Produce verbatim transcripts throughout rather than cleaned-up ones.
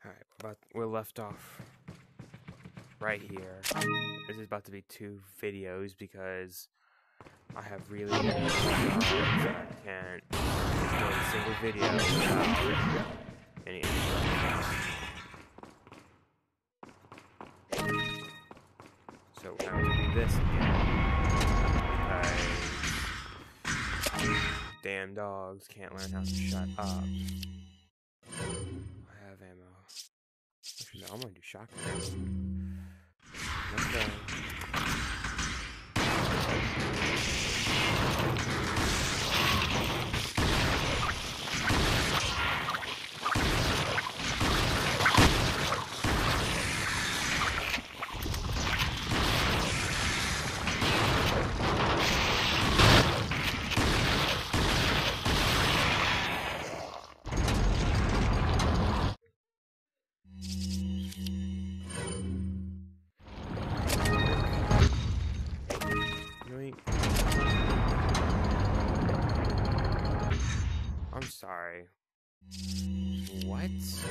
Alright, we're, about, we're left off right here. This is about to be two videos because I have really good jobs. I can't record a single video without any interruptions. So we're going to do this again because damn dogs can't learn how to shut up. I have ammo. Actually, no, I'm gonna do shotgun. Let's go. I'm sorry. What?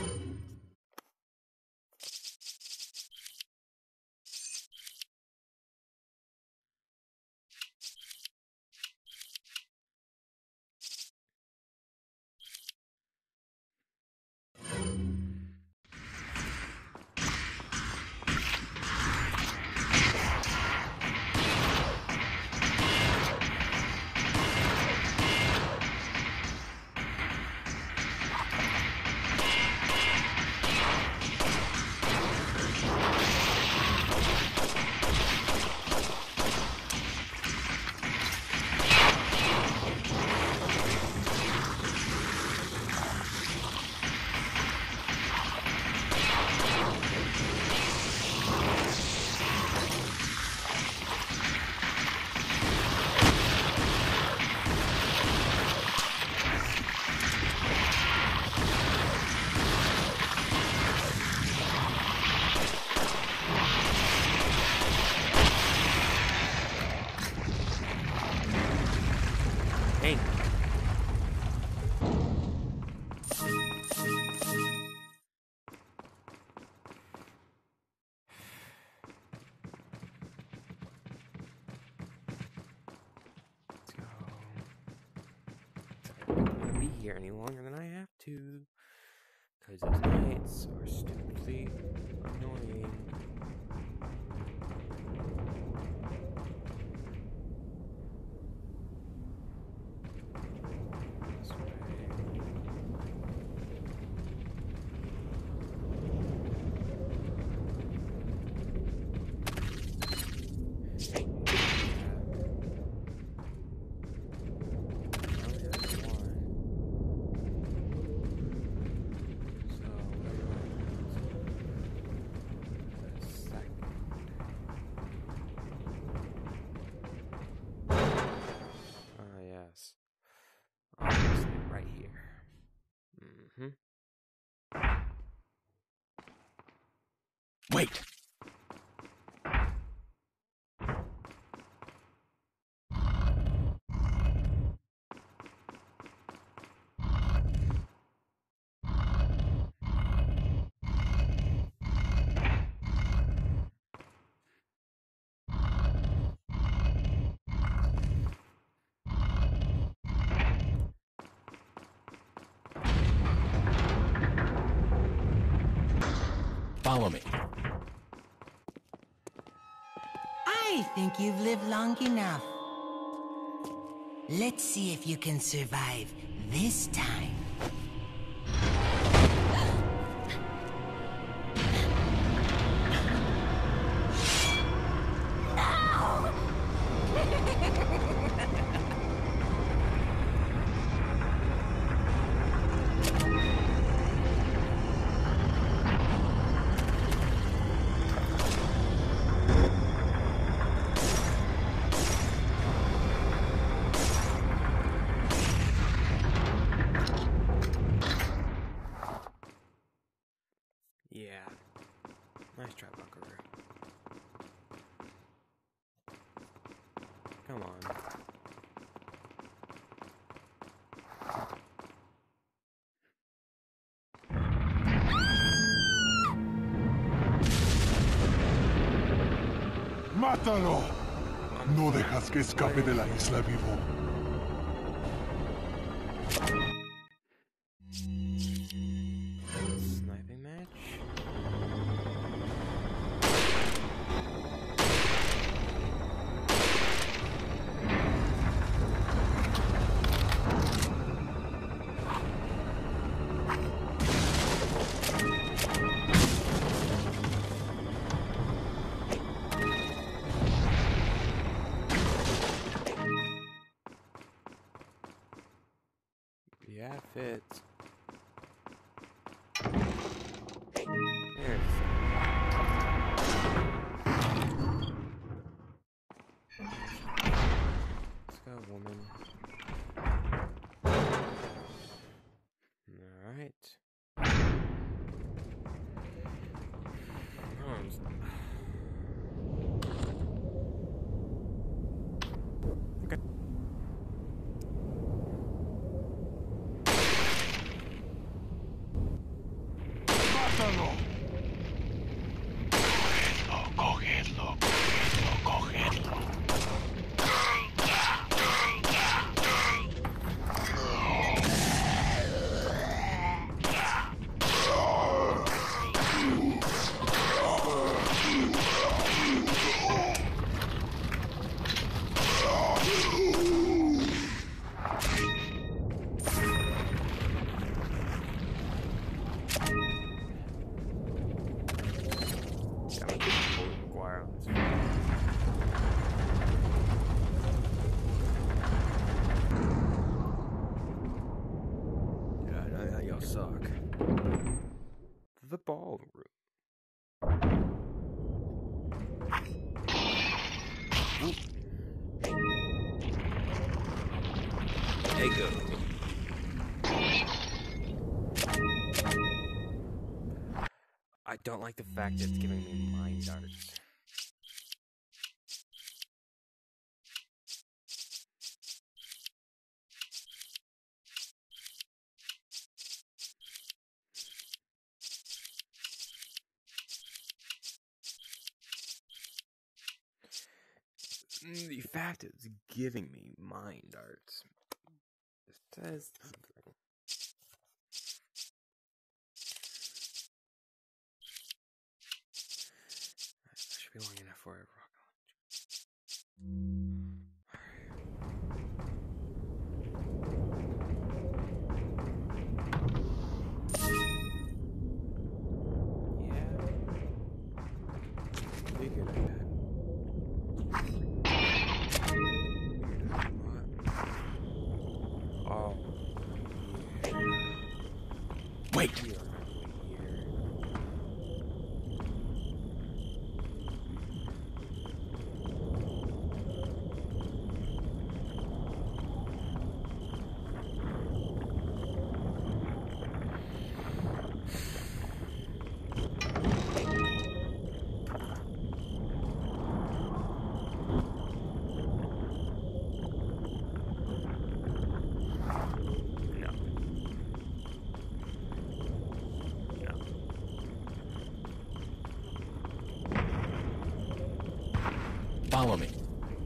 Hey. Let's go. I don't want to be here any longer than I have to, because those nights are stupidly annoying. Right here. Mm-hmm. Wait. Follow me. I think you've lived long enough. Let's see if you can survive this time. Yeah. Nice try, Buckaroo. Come on. ¡Mátalo! No dejas que escape de la isla vivo. Sniping match? Yeah, it fits. There. Let's go, woman. Alright. Okay. ¡Mátalo! Cogedlo, cogedlo, cogedlo, cogedlo. Suck. The ballroom. Hey, go. I don't like the fact that it's giving me mind darts. The fact it's giving me mind darts. It says. That should be long enough for a rocket launcher. Yeah. Be good at that. Oh. Wait! Follow me.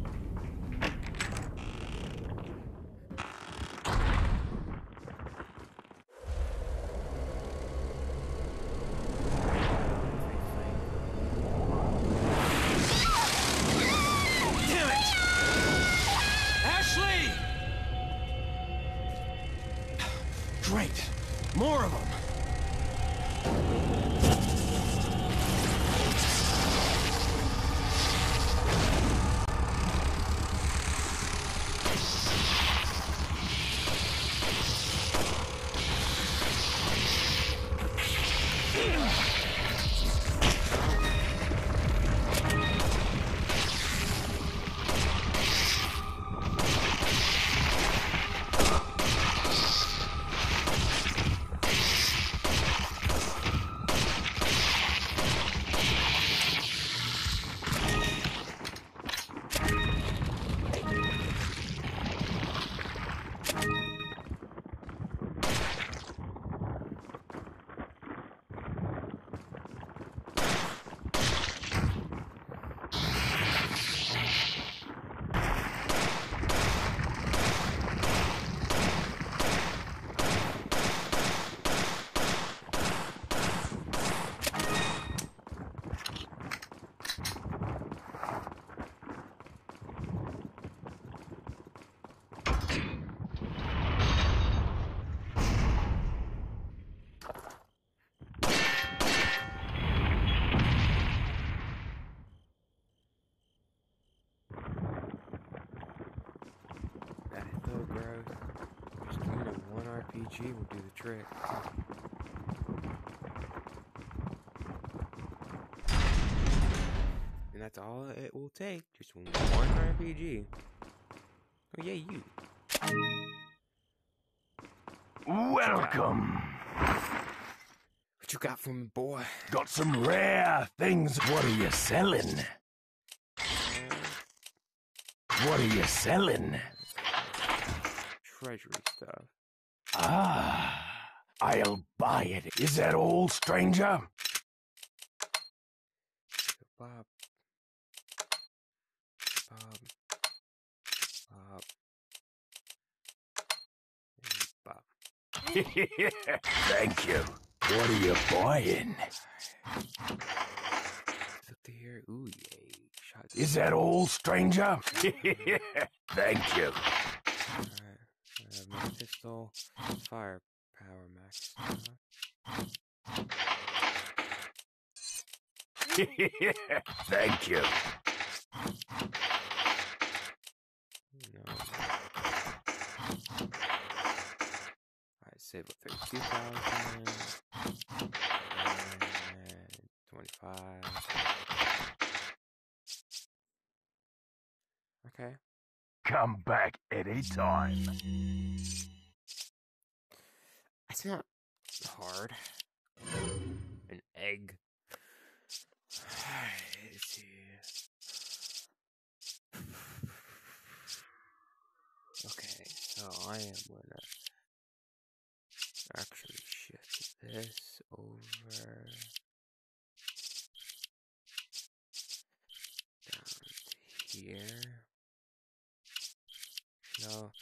Damn it! Ashley! Great. More of them. P G will do the trick. And that's all it will take. Just one R P G. Oh yeah, you. Welcome. What you got for me, boy? Got some rare things. What are you selling? What are you selling? Treasury stuff. Ah, I'll buy it. Is that all, stranger? Bob. Bob. Bob. And Bob. Thank you. What are you buying? Look to here. Ooh, yay. Shot. Is that all, stranger? Thank you. Alright. I have my pistol. Firepower max. Thank you. No. Alright, save with thirty-two thousand. And twenty-five. Okay. Come back anytime. It's not hard. An egg. Let's see. Okay, so I am gonna actually shift this over down to here. No.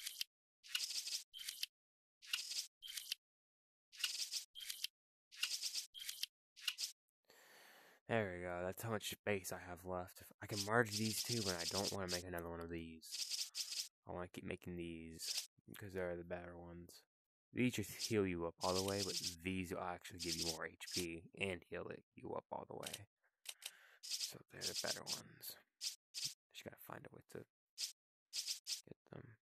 There we go. That's how much space I have left. I can merge these two, but I don't want to make another one of these. I want to keep making these because they're the better ones. These just heal you up all the way, but these will actually give you more H P and heal it you up all the way. So they're the better ones. Just gotta find a way to get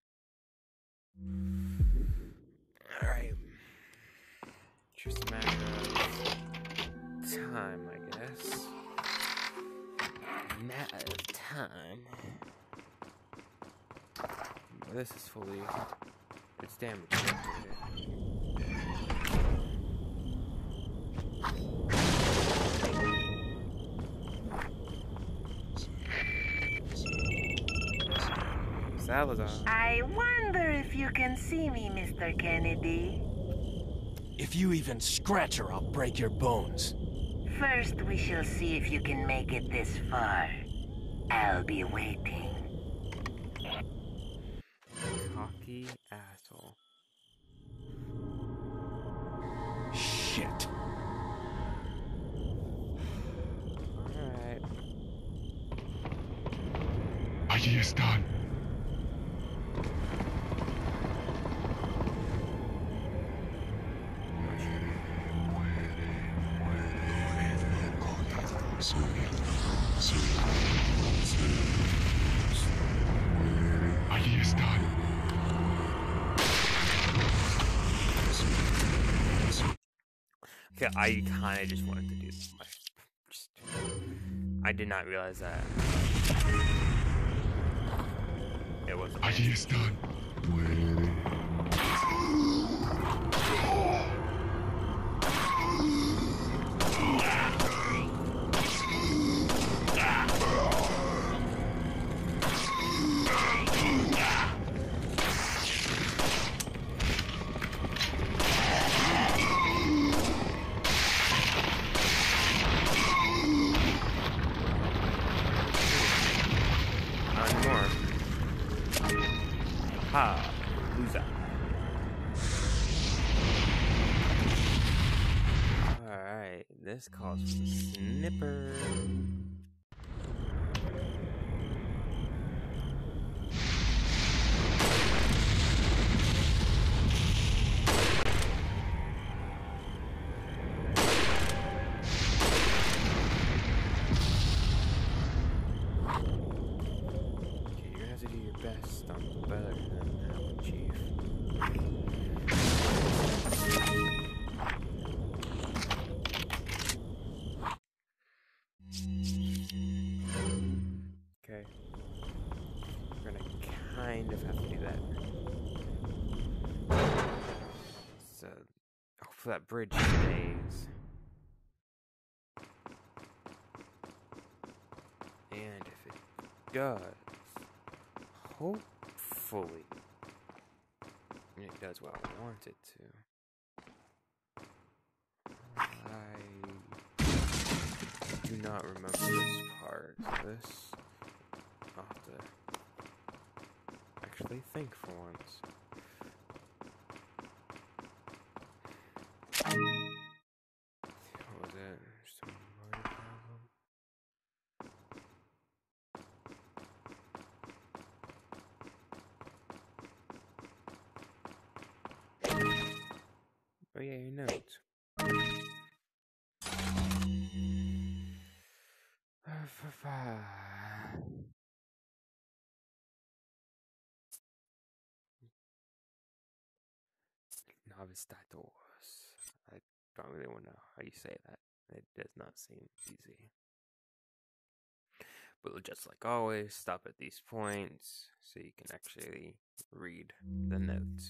them. Alright. Just a matter of time, I guess. Matter of time. This is fully. It's damaged. Salazar. I wonder if you can see me, Mister Kennedy. If you even scratch her, I'll break your bones. First, we shall see if you can make it this far. I'll be waiting. Cocky asshole. Shit. Alright. Allí están. Allí están. Okay, I kind of just wanted to do this. Just, I did not realize that it was. Allí están. Ha! Loser. Alright, this calls for the snipper. Best, I'm better than that one, Chief. kind of have to do that. So, hopefully that bridge stays. And if it does, hopefully, it does what I want it to. I do not remember this part. This, I'll have to actually think for once. What was it? Just a motor problem? Oh yeah, your notes. Novice datos. I don't really want to know how you say that. It does not seem easy. But just like always, stop at these points so you can actually read the notes.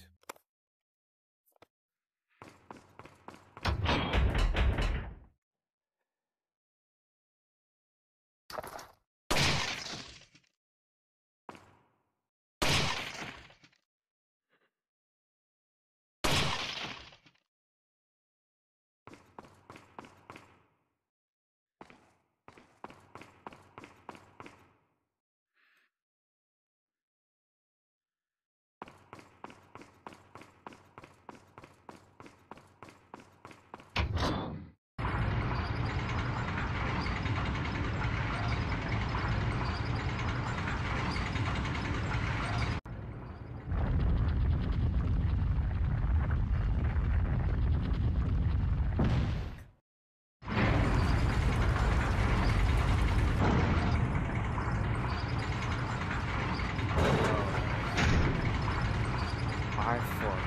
I for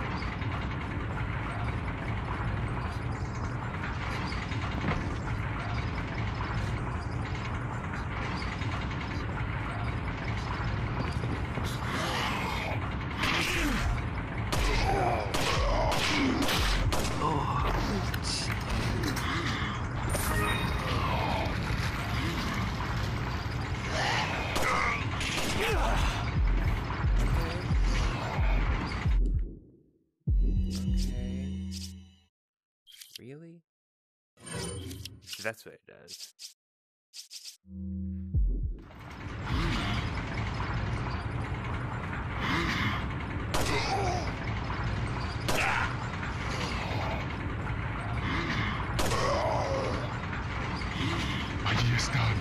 Really? That's what it does. Allí están.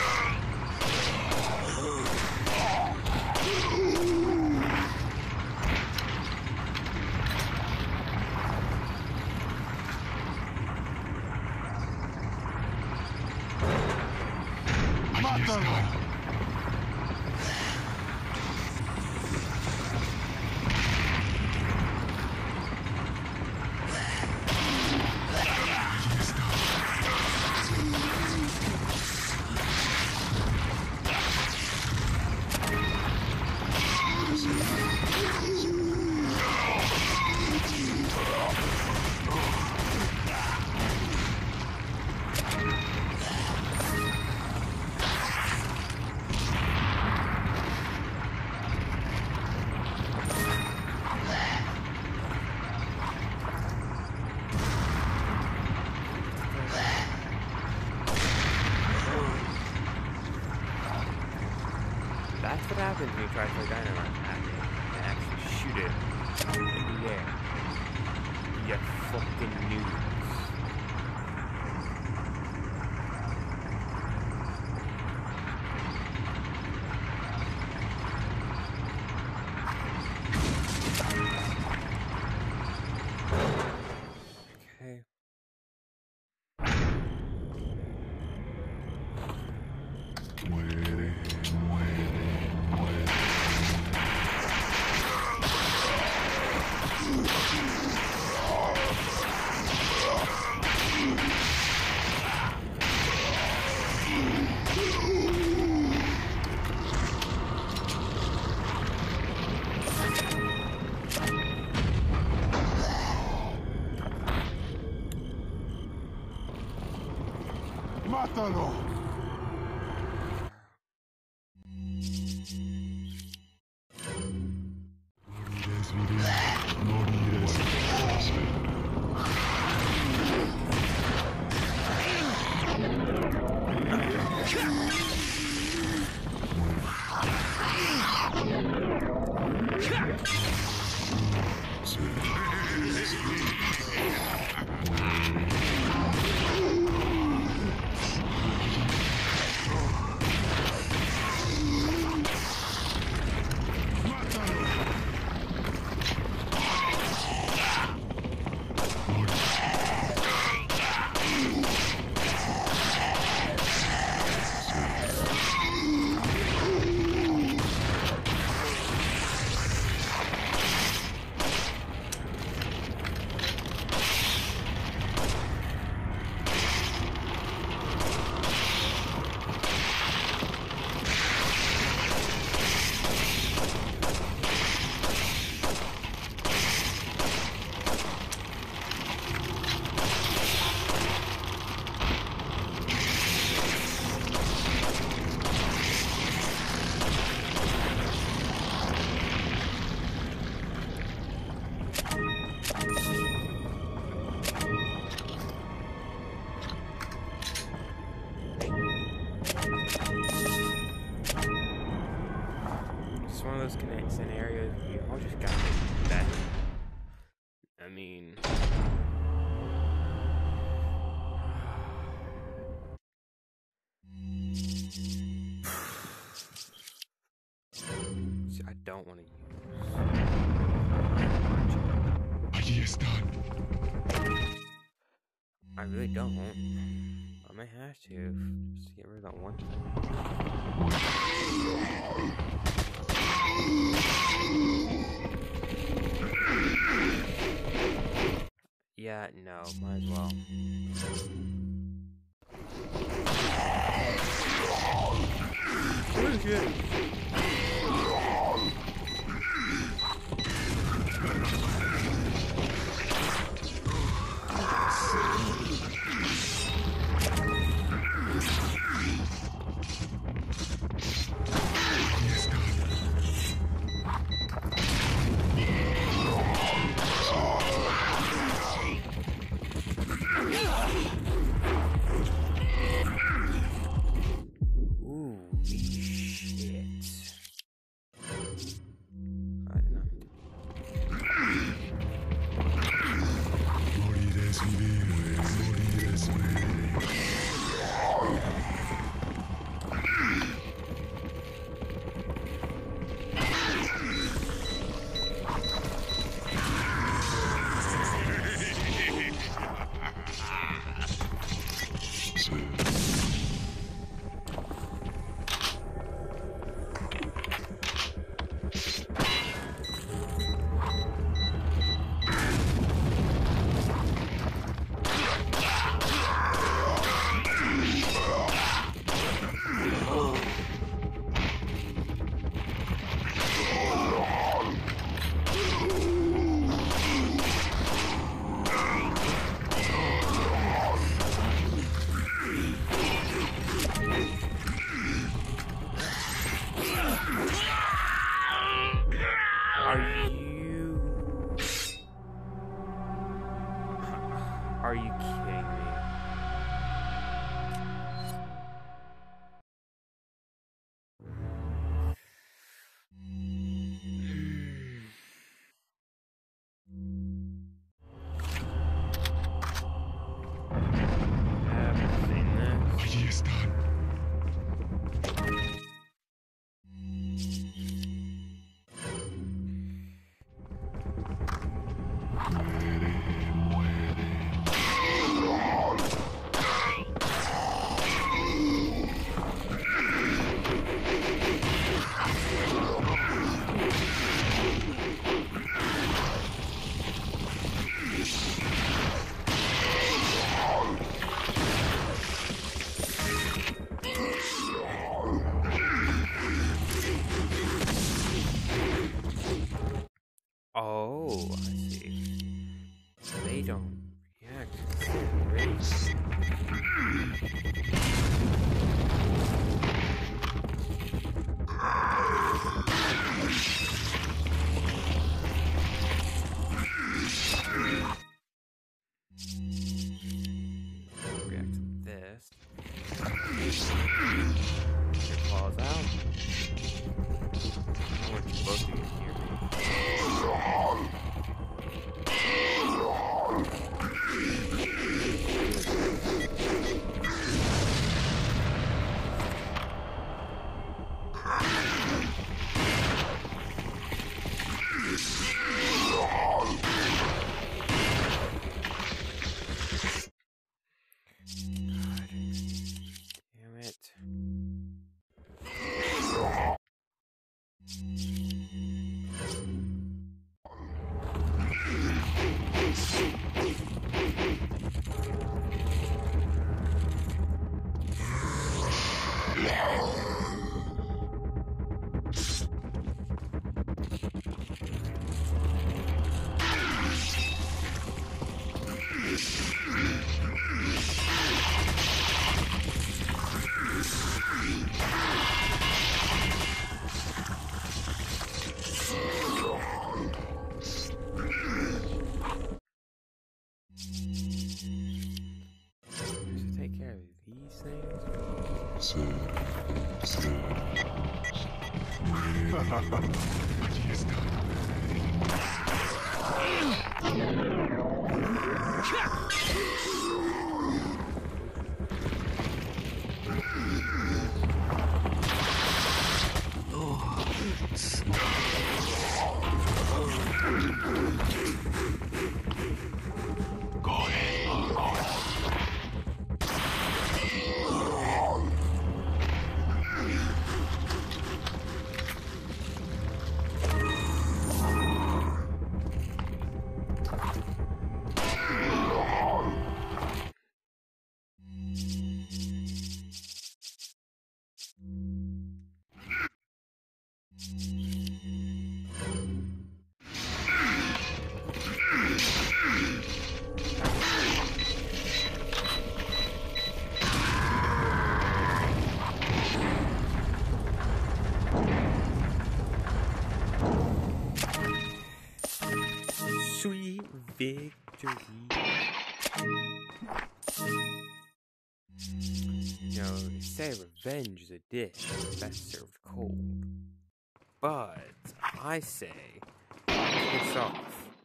Allí están. That's what happens when you try to throw dynamite at it and actually shoot it in the air. You fucking noobs. Okay. Muere, muere, muere. ¡Mátalo! Morirás, morirás, It's one of those connect scenarios where you all just gotta get better. I mean, see, I don't want to use. allí están. I really don't. I may have to just to get rid of that one thing. Yeah, no, might as well. What is it? Are you kidding me? Haven't seen this. Allí están. Muere, muere. Your claws out. I want you both of you to hear me. Damn it. Just take care of these things. Sí, sí. Allí está. Sweet victory. You know, they say revenge is a dish best served cold. But I say, piss off.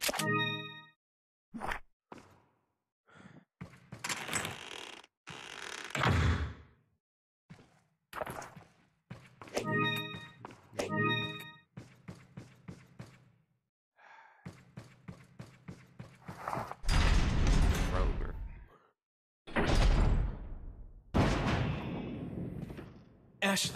Ashley.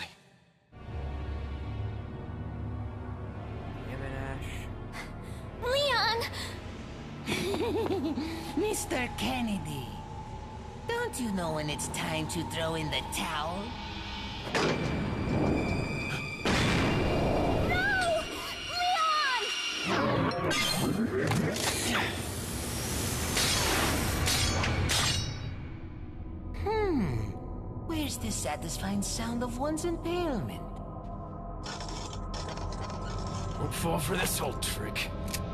Damn it, Ash. Leon! Mister Kennedy, don't you know when it's time to throw in the towel? No! Leon! Hmm. Where's the satisfying sound of one's impalement? Don't fall for this old trick.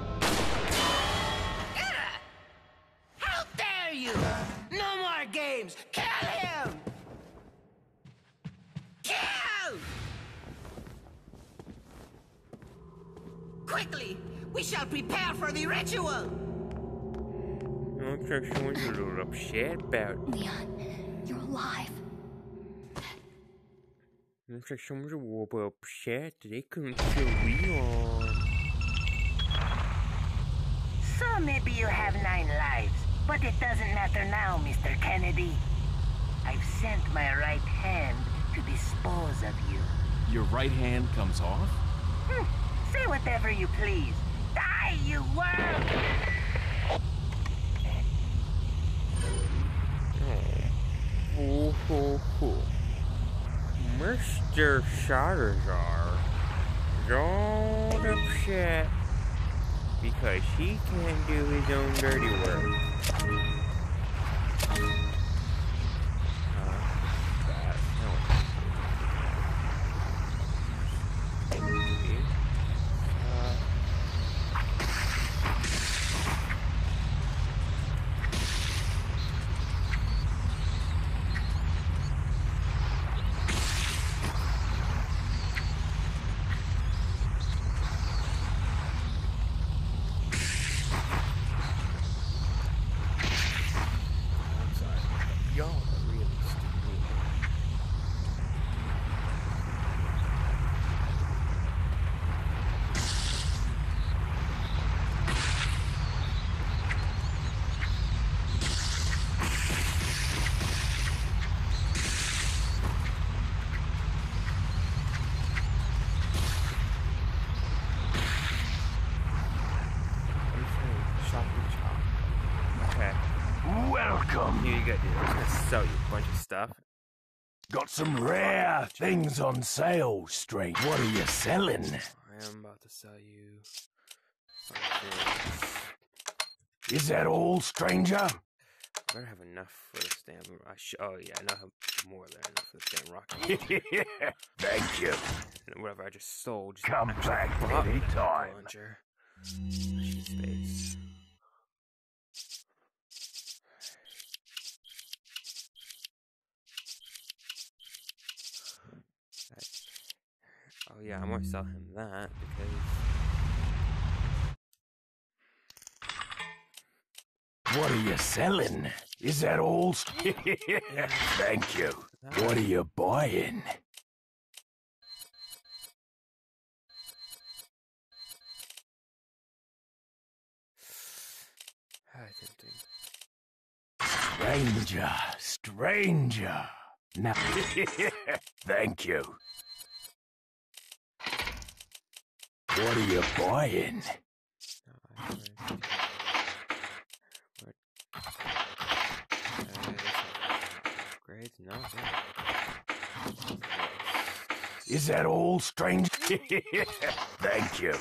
How dare you! No more games! Kill him! Kill! Quickly! We shall prepare for the ritual! Looks like someone's a little upset about. Leon, you're alive. Looks like someone's a little bit upset that they couldn't kill Leon. So maybe you have nine lives, but it doesn't matter now, Mister Kennedy. I've sent my right hand to dispose of you. Your right hand comes off? Hmm. Say whatever you please. Die, you worm! Oh, ho, ho. Mister Salazar is all upset because he can't do his own dirty work. Y'all are really stupid. Welcome. Here you go, dude. I'm just gonna sell you a bunch of stuff. Got some rare things on sale, strange. What are you selling? I am about to sell you something. Is that all, stranger? I better have enough for the stamp. I sh oh yeah, I know how more than enough for the stamp rocket. Thank you. And whatever I just sold, just Come back anytime. Launcher. Space. Oh yeah, I'm gonna sell him that because. What are you selling? Is that all? Thank you. What are you buying? Ah, tempting. Stranger, stranger. Now, thank you. What are you buying? Grades? No. Is that all, stranger? Thank you.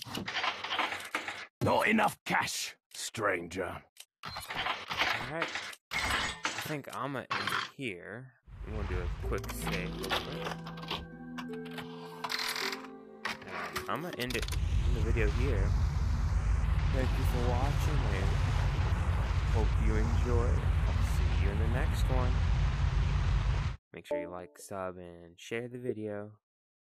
Not enough cash, stranger. Alright. I think I'm gonna end it here. I'm gonna do a quick save real quick. And I'm gonna end it in the video here. Thank you for watching and hope you enjoyed. I'll see you in the next one. Make sure you like, sub, and share the video.